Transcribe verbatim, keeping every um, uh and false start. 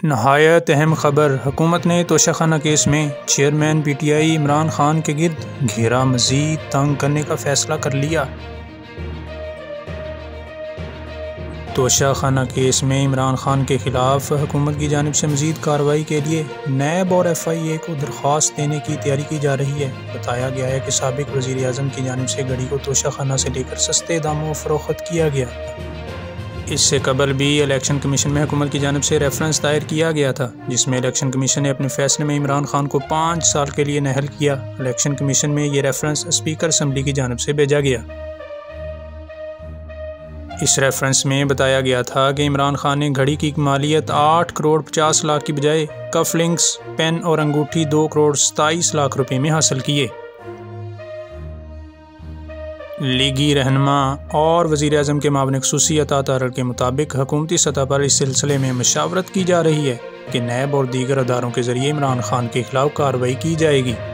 नहायत अहम खबर। हुकूमत ने तोशाखाना केस में chairman P T I Imran Khan के गिर्द घेरा मज़ीद तंग करने का फ़ैसला कर लिया। तोशाखाना केस में इमरान खान के ख़िलाफ़ हुकूमत की जानिब से मज़ीद कार्रवाई के लिए नैब और एफ आई ए को दरख्वास्त देने की तैयारी की जा रही है। बताया गया है कि साबिक वज़ीर आज़म की जानिब से घड़ी को तोशाखाना से लेकर सस्ते दामों फ़रोख्त किया गया। इससे कबल भी इलेक्शन कमीशन में हुकूमत की जानिब से रेफरेंस दायर किया गया था, जिसमें इलेक्शन कमीशन ने अपने फैसले में इमरान खान को पाँच साल के लिए नाअहल किया। इलेक्शन कमीशन में ये रेफरेंस स्पीकर असम्बली की जानिब से भेजा गया। इस रेफरेंस में बताया गया था कि इमरान खान ने घड़ी की मालियत आठ करोड़ पचास लाख की बजाय कफलिंग्स, पेन और अंगूठी दो करोड़ सताईस लाख रुपए में हासिल किए। लीगी रहनमा और वज़ीर आज़म के मामले ख़ुसूसी अता तारर के मुताबिक हुकूमती सतह पर इस सिलसिले में मशावरत की जा रही है कि नैब और दीगर अदारों के ज़रिए इमरान खान के खिलाफ कार्रवाई की जाएगी।